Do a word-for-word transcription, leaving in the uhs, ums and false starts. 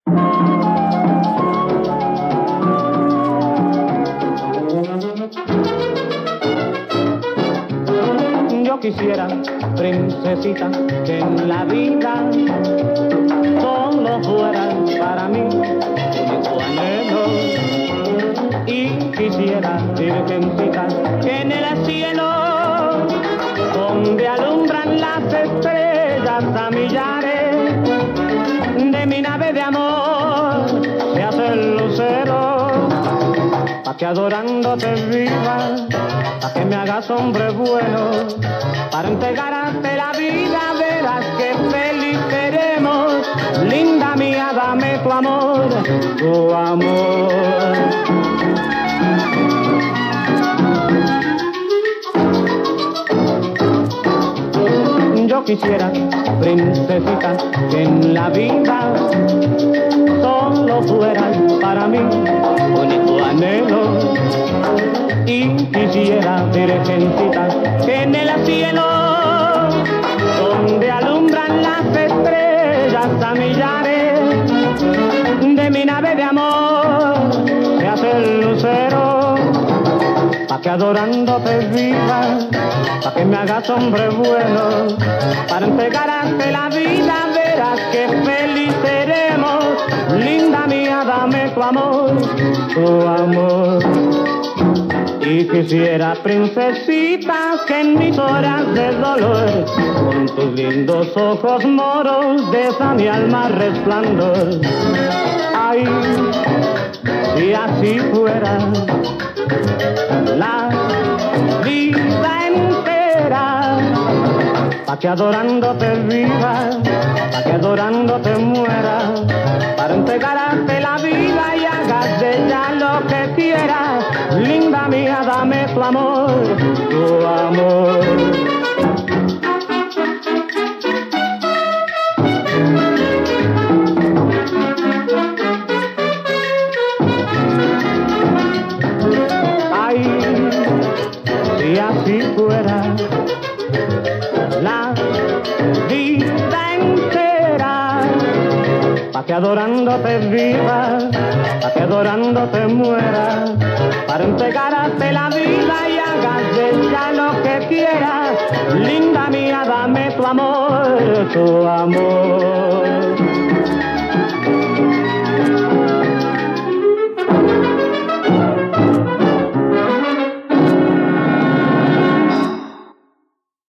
Yo quisiera, princesita, que en la vida solo fuera para mí único anhelo. Y quisiera, virgencita, que en el cielo, donde alumbran las estrellas a millares, de mi nave de amor se hace el lucero, pa' que adorándote viva, pa' que me hagas hombre bueno, para entregarte la vida, verás que feliz seremos. Linda mía, dame tu amor, tu amor. Yo quisiera, princesita, que en la vida solo fueras para mí único anhelo. Y quisiera, virgencita, que en el cielo, donde alumbran las estrellas a millares, de mi nave de amor se hace el lucero, pa' que adorándote viva, pa' que me hagas hombre bueno, para entregarte la vida, verás que feliz seremos. Linda mía, dame tu amor, tu amor. Y quisiera, princesita, que en mis horas de dolor, con tus lindos ojos moros, de esa mi alma resplandor. Ay, si así fuera la vida entera, pa' que adorándote viva, pa' que adorándote muera, para entregarte la vida y hagas de ella lo que quieras. Linda mía, dame tu amor, tu amor. Ay, si así fuera la vida entera, pa' que adorándote viva, pa' que adorándote muera, para entregarte la vida y hagas de ella lo que quieras. Linda mía, dame tu amor, tu amor.